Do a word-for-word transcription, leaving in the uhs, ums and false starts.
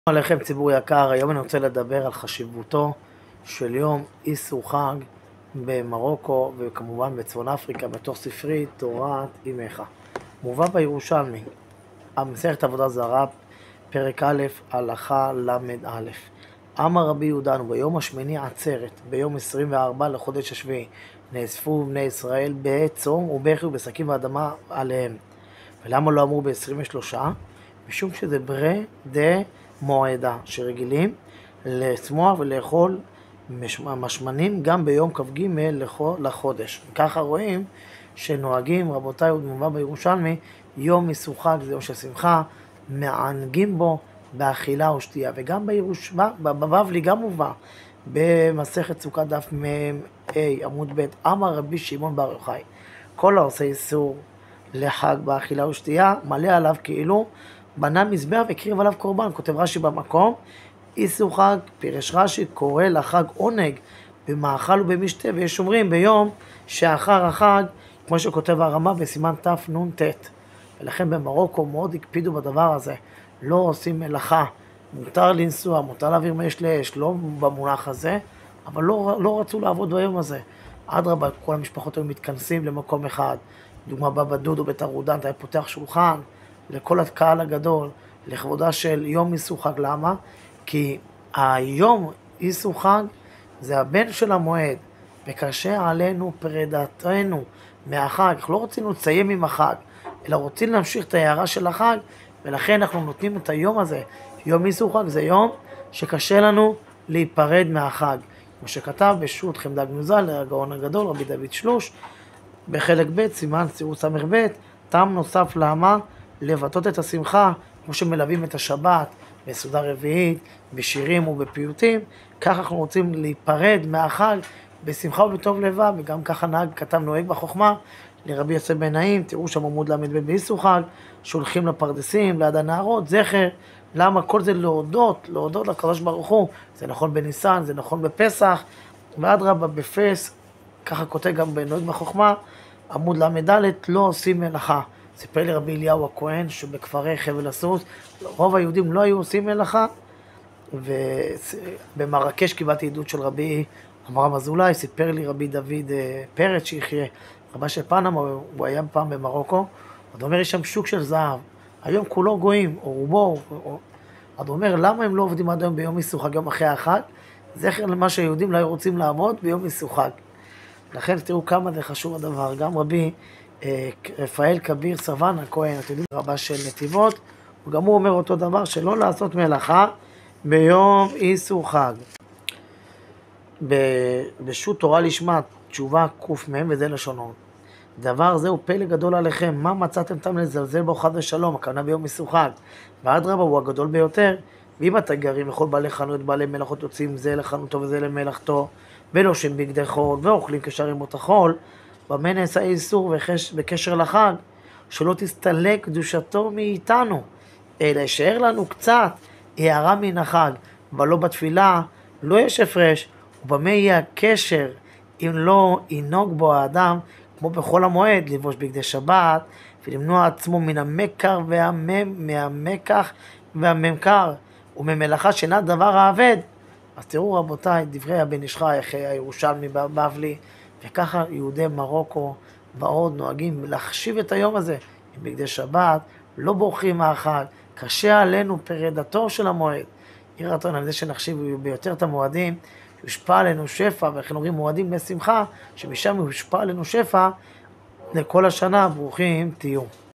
שלום עליכם ציבור יקר, היום אני רוצה לדבר על חשיבותו של יום איסור חג במרוקו וכמובן בצפון אפריקה בתוך ספרי תורת אימך. מובא בירושלמי, המסכת עבודה זרה, פרק א', הלכה למד א'. אמר רבי יהודנו, ביום השמיני עצרת, ביום עשרים וארבע לחודש השביעי, נאספו בני ישראל בצום ובכי ובשקים ואדמה עליהם. ולמה לא אמרו ב-עשרים ושלושה? משום שזה ברי דה מועדה, שרגילים לצמוח ולאכול משמנים גם ביום כ"ג לחודש. ככה רואים שנוהגים, רבותיי, ומובא בירושלמי, יום איסור חג זה יום של שמחה, מענגים בו באכילה ושתייה. וגם בירושלמי, בבבלי גם מובא, במסכת סוכה דף מ"ה עמוד ב', אמר רבי שמעון בר יוחאי, כל העושה איסור לחג באכילה ושתייה, מלא עליו כאילו בנה מזבח והקריב עליו קורבן. כותב רש"י במקום, איסור חג, פירש רש"י, קורא לחג עונג במאכל ובמשתה, ויש אומרים ביום שאחר החג, כמו שכותב הרמ"א בסימן תנ"ט. ולכן במרוקו מאוד הקפידו בדבר הזה, לא עושים מלאכה, מותר לנסוע, מותר להעביר מאש לאש, לא במונח הזה, אבל לא, לא רצו לעבוד ביום הזה. אדרבה, כל המשפחות היו מתכנסים למקום אחד, דוגמה בבא דודו בתרודן, היה פותח שולחן לכל הקהל הגדול, לכבודה של יום איסור חג. למה? כי היום איסור חג זה הבן של המועד, וקשה עלינו פרידתנו מהחג. אנחנו לא רצינו לציין עם החג, אלא רוצים להמשיך את ההערה של החג, ולכן אנחנו נותנים את היום הזה. יום איסור חג זה יום שקשה לנו להיפרד מהחג. כמו שכתב בשו"ת חמדה גנוזה לגאון הגדול, רבי דוד שלוש, בחלק ב', סימן ציור סמך ב', טעם נוסף למה? לבטאות את השמחה, כמו שמלווים את השבת בסעודה רביעית, בשירים ובפיוטים. כך אנחנו רוצים להיפרד מהחג בשמחה ובטוב לבב, וגם ככה נהג כתב נוהג בחוכמה לרבי יוסף בן נעים. תראו שם עמוד למד ב' באיסור חג, שולחים לפרדסים, ליד הנהרות, זכר. למה? כל זה להודות, להודות לקדוש ברוך הוא. זה נכון בניסן, זה נכון בפסח, ואדרבה בפס, ככה כותב גם בנוהג בחוכמה, עמוד למד ד', לא עושים מלאכה. סיפר לי רבי אליהו הכהן שבכפרי חבל הסוס, רוב היהודים לא היו עושים מלאכה, ובמרקש קיבלתי עדות של רבי אברהם אזולאי, סיפר לי רבי דוד פרץ שיחיה, רבה של פנמה, הוא היה פעם במרוקו, הוא אומר, יש שם שוק של זהב, היום כולו גויים, או רובו, הוא אומר, למה הם לא עובדים עד היום ביום איסור חג, יום אחרי החג? זכר למה שהיהודים לא היו רוצים לעבוד ביום איסור חג. לכן תראו כמה זה חשוב הדבר. גם רבי רפאל כביר סבן הכהן, אתם יודעים, רבה של נתיבות, וגם הוא אומר אותו דבר, שלא לעשות מלאכה ביום איסור חג. בשו"ת תורה לשמה, תשובה קמ"ם, וזה לשונו, דבר זה הוא פלא גדול עליכם, מה מצאתם תם לזלזל בו חד ושלום, הכוונה ביום איסור חג, ואדרבה הוא הגדול ביותר. ואם אתה גרים וכל בעלי חנות, בעלי מלאכות יוצאים זה לחנותו וזה למלאכתו, ולושים בגדי חול, ואוכלים כשרים מות החול, במה נעשה איסור בקשר לחג? שלא תסתלק קדושתו מאיתנו, אלא יישאר לנו קצת הערה מן החג, אבל לא בתפילה, לא יש הפרש, ובמה יהיה הקשר אם לא ינהוג בו האדם, כמו בכל המועד, לבוש בגדי שבת, ולמנוע עצמו מן המקר והמם, מהמקח והממכר, וממלאכה שאינה דבר האבד. אז תראו רבותיי, דברי הבן איש חי, הירושלמי בבבלי, וככה יהודי מרוקו ועוד נוהגים להחשיב את היום הזה עם בגדי שבת, לא בורחים מהחג, קשה עלינו פרידתו של המועד. יהי רצון על זה שנחשיב ביותר את המועדים, יושפע עלינו שפע, וכן אומרים מועדים לשמחה, שמשם יושפע עלינו שפע לכל השנה. ברוכים תהיו.